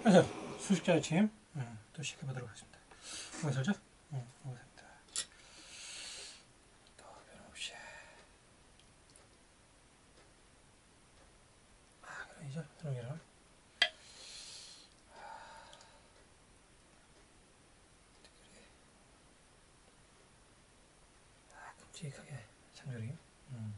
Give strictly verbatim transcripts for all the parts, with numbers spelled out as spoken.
그래서 수식자 아침 음, 또 시켜보도록 하겠습니다. 뭐가 설죠? 음, 뭐가 삽니다. 또 변함없이. 아, 그러이죠. 들어오기로. 아, 끔찍하게 장조림. 음.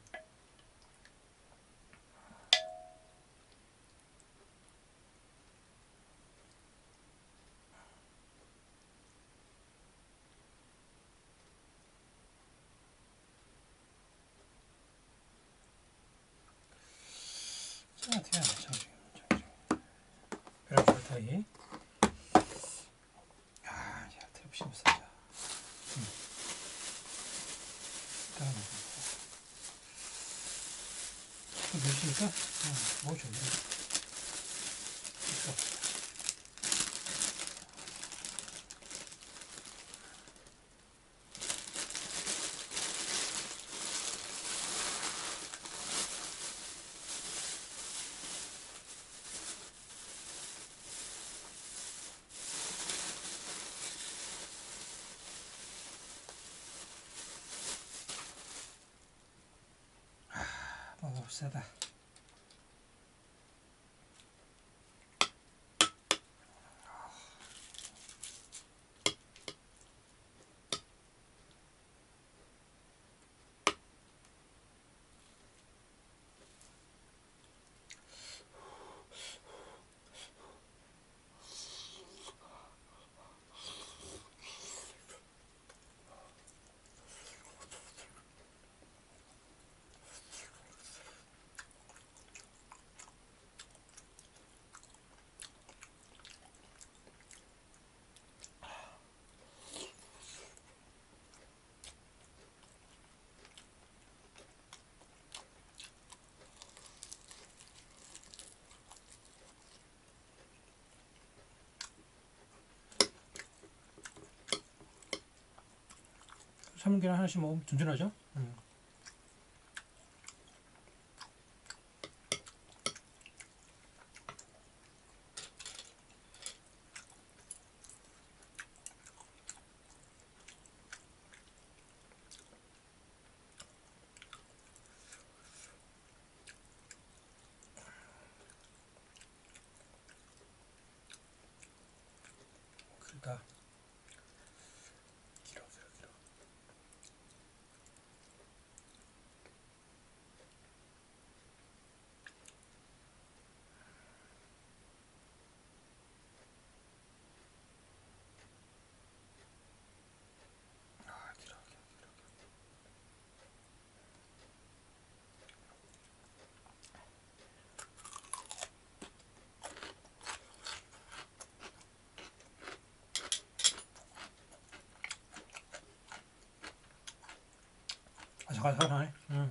자, 어떻게 하냐, 장조림. 장조림. 베라줄 타이. 아, 자, 트럽시 없어져. 음. 일단 또 몇시니까? 음, 뭐 좀. 먹어봅시다. 삶은 계란 하나씩 먹으면 든든하죠? 음. 그러니까 길어 길어 길어. 아, 길어 길어 길어. 아삭아삭하네. 음.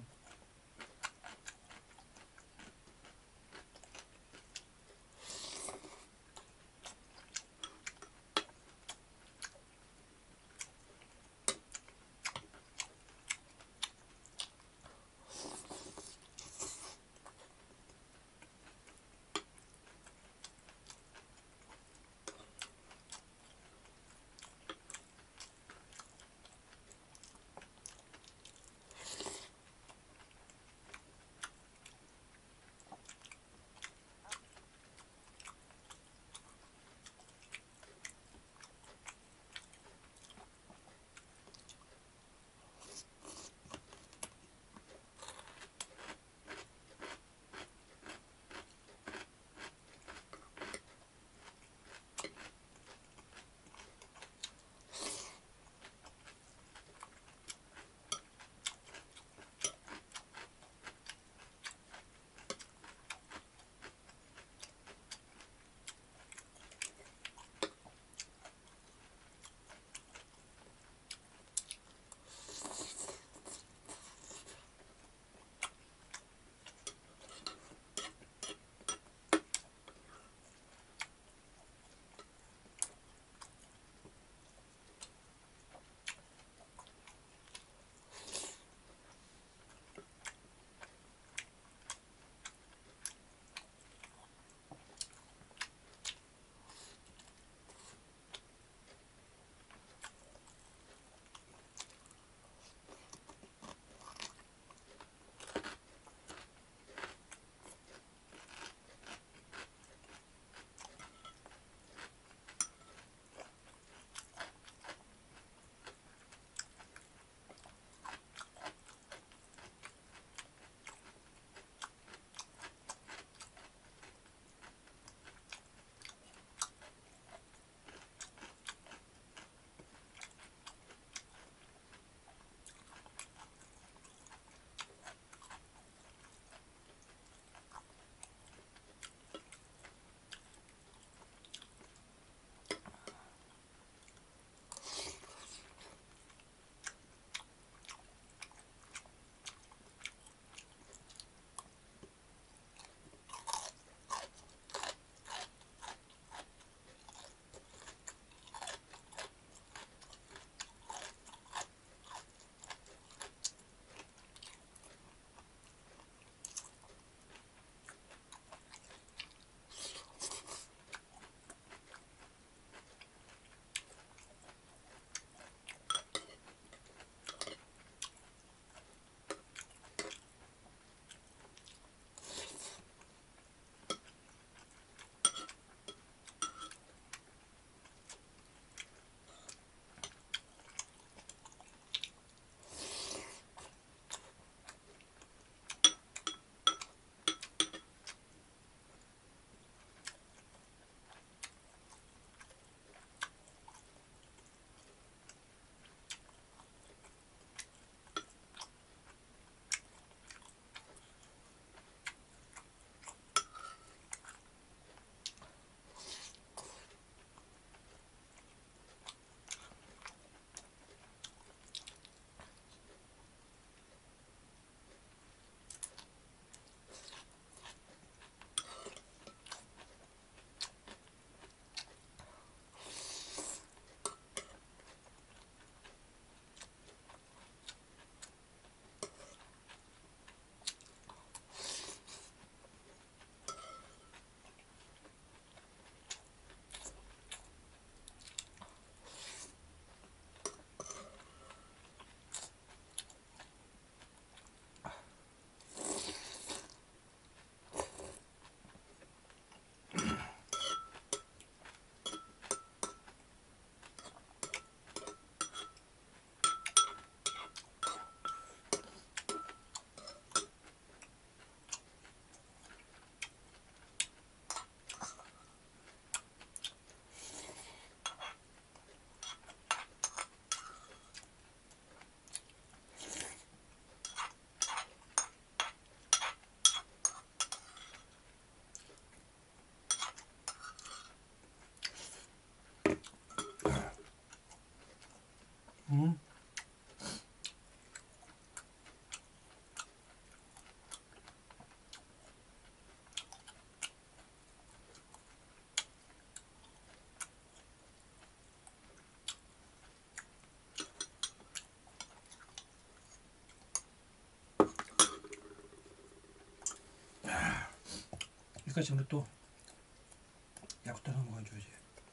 때까지 우리 또 약부터 먹어줘야지.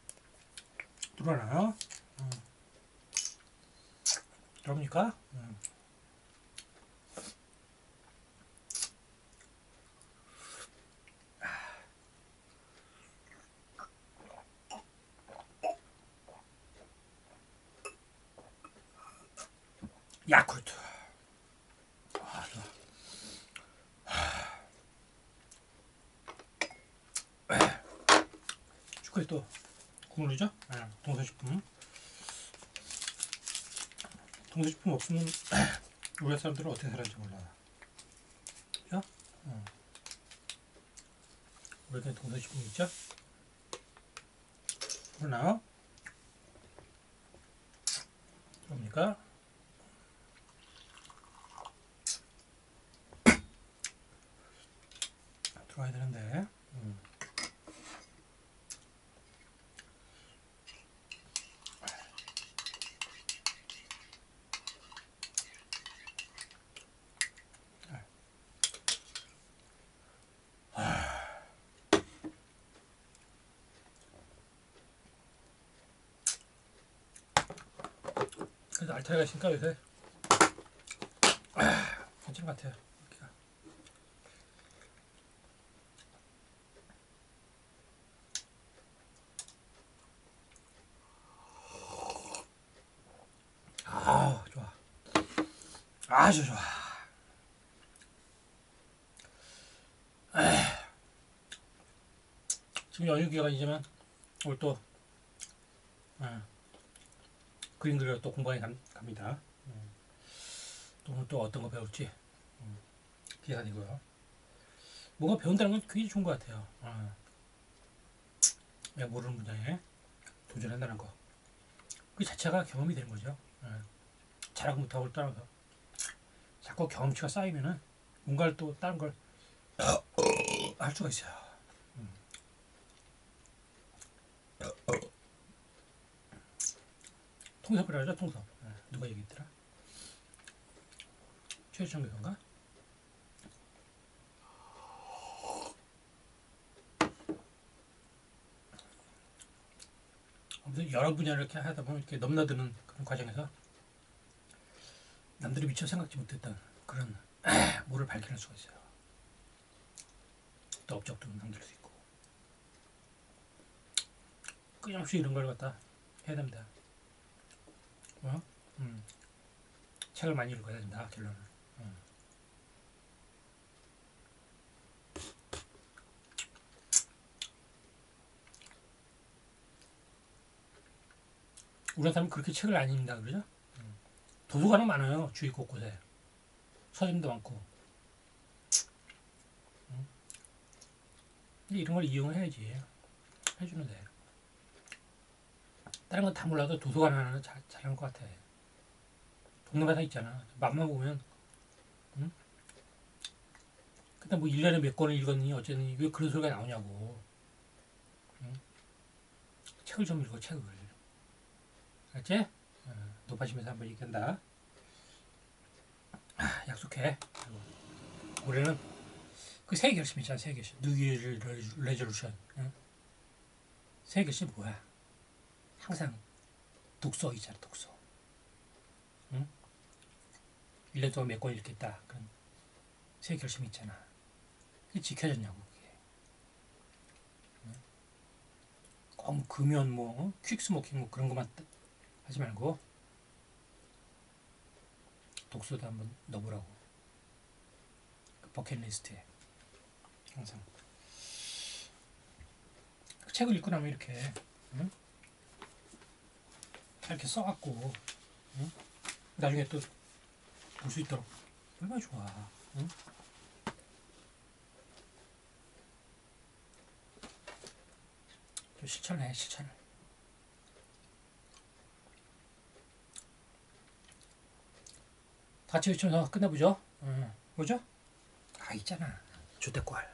들어와나? 응. 들어옵니까? 응. 야쿠르트. 아, 좋아. 슈크림 또 국물이죠? 네, 동서식품. 동서식품 없으면 우리 사람들은 어떻게 살았는지 몰라. 그죠? 어. 우리가 동서식품 있죠? 그러나 그럽니까? 들어와야 되는데. 음. 그래도 알타리가 있으니까 요새 괜찮은 것 같아요. 여기가. 아, 좋아. 아주 좋아. 에이. 지금 연휴 기간이지만 오늘 또 어, 그림 그리러 또 공방에 감, 갑니다. 음. 또 오늘 또 어떤 거 배울지 음, 기대가 되고요. 뭔가 배운다는 건 굉장히 좋은 것 같아요. 어. 내가 모르는 분야에 도전한다는 거. 그 자체가 경험이 되는 거죠. 어. 잘하고 못하고를 떠나서 자꾸 경험치가 쌓이면은 뭔가를 또 다른 걸 할 수가 있어요. 음. 통섭이라 하죠, 통섭. 어. 누가 얘기했더라? 최유정 교수인가? 아무튼 여러 분야를 이렇게 하다 보면 이렇게 넘나드는 그런 과정에서 남들이 미처 생각지 못했던 그런 뭐를 밝힐 수가 있어요. 또 업적도 남길 수 있고 끊임없이 이런 걸 갖다 해야 됩니다. 뭐? 음. 책을 많이 읽어야 된다. 결론은. 음. 우리 사람은 그렇게 책을 안 읽는다 그러죠? 음. 도서관은 많아요. 주위 곳곳에 서점도 많고. 음. 근데 이런 걸 이용을 해야지. 해주는데 다른 건 다 몰라도 도서관 하나는 잘, 잘하는 것 같아. 동네마다 있잖아. 맘만 보면 응? 근데 뭐 일 년에 몇 권을 읽었니 어쨌니 왜 그런 소리가 나오냐고. 응? 책을 좀 읽어 책을. 알았지? 어, 높아지면서 한번 얘기한다. 아, 약속해. 올해는 그 새 결심 있잖아. 새 결심. 뉴이얼 레졸루션. 응? 새 결심 뭐야? 항상 독서 있잖아. 독서. 응? 일 년 동안 몇 권 읽겠다. 그런 새 결심이 있잖아. 그게 지켜졌냐고 그게. 응? 꼭 금연 뭐 어? 퀵스모킹 뭐 그런 것만 하지 말고 독서도 한번 넣어보라고. 그 버킷리스트에 항상. 그 책을 읽고 나면 이렇게 응? 이렇게 써갖고 응? 나중에 또 볼 수 있도록 얼마나 좋아. 응? 또 실천해 실천을. 같이 외쳐서 끝내보죠. 응. 뭐죠? 아 있잖아. 조태꼴.